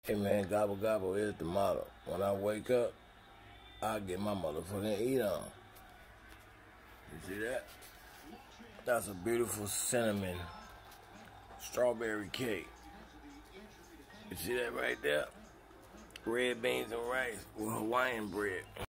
Hey man, gobble gobble is the motto. When I wake up, I get my motherfucking eat on. You see that? That's a beautiful cinnamon strawberry cake. You see that right there? Red beans and rice with Hawaiian bread.